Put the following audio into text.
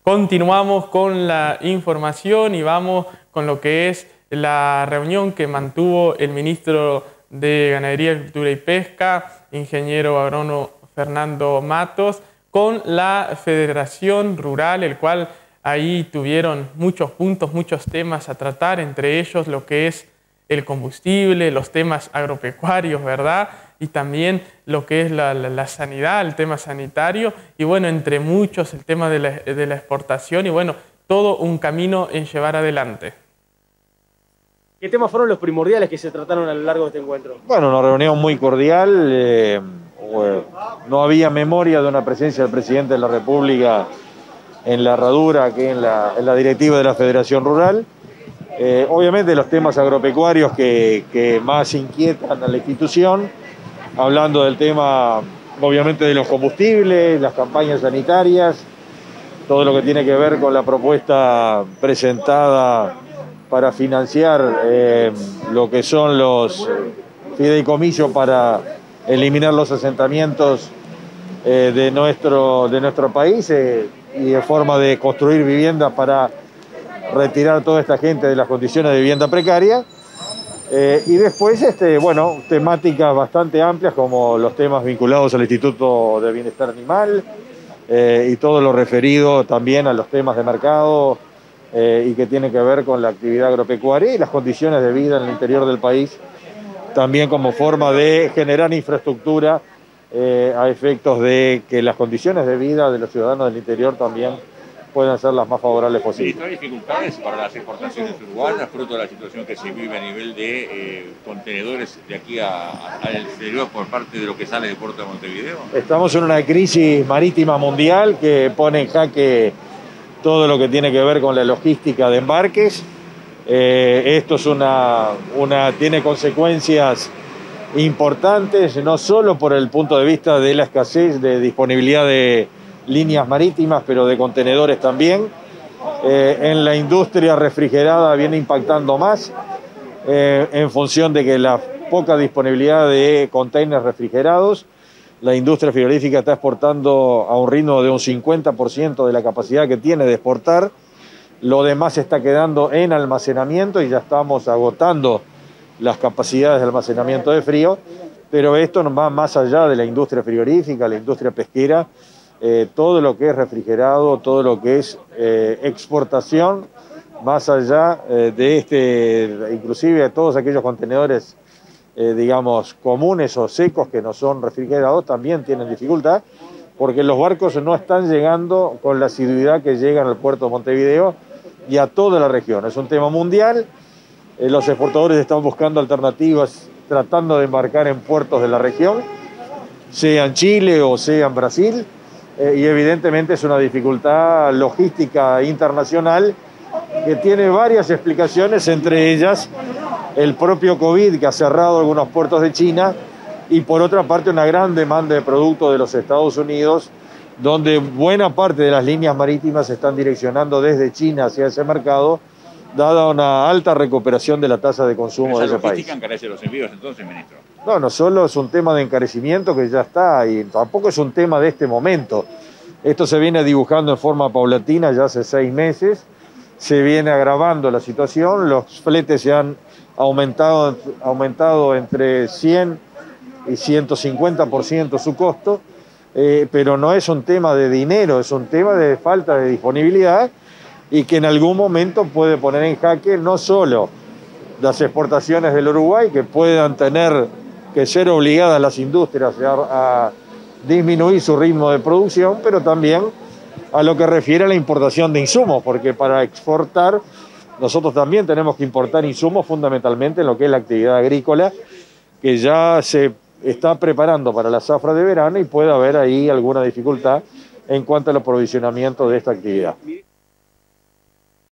Continuamos con la información y vamos con lo que es la reunión que mantuvo el ministro de Ganadería, Agricultura y Pesca, ingeniero agrónomo Fernando Matos, con la Federación Rural, el cual ahí tuvieron muchos puntos, muchos temas a tratar, entre ellos lo que es el combustible, los temas agropecuarios, ¿verdad? Y también lo que es la sanidad, el tema sanitario, y bueno, entre muchos el tema de la exportación, y bueno, todo un camino en llevar adelante. ¿Qué temas fueron los primordiales que se trataron a lo largo de este encuentro? Bueno, una reunión muy cordial, no había memoria de una presencia del presidente de la República en la herradura, aquí en la directiva de la Federación Rural. Obviamente los temas agropecuarios que más inquietan a la institución, hablando del tema obviamente de los combustibles, las campañas sanitarias, todo lo que tiene que ver con la propuesta presentada para financiar lo que son los fideicomisos para eliminar los asentamientos de nuestro país y de forma de construir viviendas para retirar toda esta gente de las condiciones de vivienda precaria. Y después, bueno, temáticas bastante amplias como los temas vinculados al Instituto de Bienestar Animal y todo lo referido también a los temas de mercado y que tiene que ver con la actividad agropecuaria y las condiciones de vida en el interior del país, también como forma de generar infraestructura a efectos de que las condiciones de vida de los ciudadanos del interior también puedan ser las más favorables posibles. ¿Hay dificultades para las exportaciones uruguayas, fruto de la situación que se vive a nivel de contenedores de aquí al exterior por parte de lo que sale del puerto de Montevideo? Estamos en una crisis marítima mundial que pone en jaque todo lo que tiene que ver con la logística de embarques. Esto es tiene consecuencias importantes, no solo por el punto de vista de la escasez de disponibilidad de líneas marítimas, pero de contenedores también. En la industria refrigerada viene impactando más en función de que la poca disponibilidad de containers refrigerados. La industria frigorífica está exportando a un ritmo de un 50% de la capacidad que tiene de exportar. Lo demás está quedando en almacenamiento y ya estamos agotando las capacidades de almacenamiento de frío. Pero esto va más allá de la industria frigorífica, la industria pesquera. Todo lo que es refrigerado, todo lo que es exportación, más allá inclusive de todos aquellos contenedores, digamos, comunes o secos que no son refrigerados, también tienen dificultad, porque los barcos no están llegando con la asiduidad que llegan al puerto de Montevideo y a toda la región. Es un tema mundial, los exportadores están buscando alternativas, tratando de embarcar en puertos de la región, sea en Chile o sea en Brasil, y evidentemente es una dificultad logística internacional que tiene varias explicaciones, entre ellas el propio COVID que ha cerrado algunos puertos de China y por otra parte una gran demanda de productos de los Estados Unidos, donde buena parte de las líneas marítimas se están direccionando desde China hacia ese mercado, dada una alta recuperación de la tasa de consumo de ese país. ¿Logística encarece los envíos entonces, ministro? No solo es un tema de encarecimiento que ya está y tampoco es un tema de este momento. Esto se viene dibujando en forma paulatina ya hace 6 meses, se viene agravando la situación, los fletes se han aumentado entre 100 y 150% su costo, pero no es un tema de dinero, es un tema de falta de disponibilidad y que en algún momento puede poner en jaque no solo las exportaciones del Uruguay, que puedan tener que ser obligadas las industrias a disminuir su ritmo de producción, pero también a lo que refiere a la importación de insumos, porque para exportar nosotros también tenemos que importar insumos fundamentalmente en lo que es la actividad agrícola, que ya se está preparando para la zafra de verano y puede haber ahí alguna dificultad en cuanto al aprovisionamiento de esta actividad.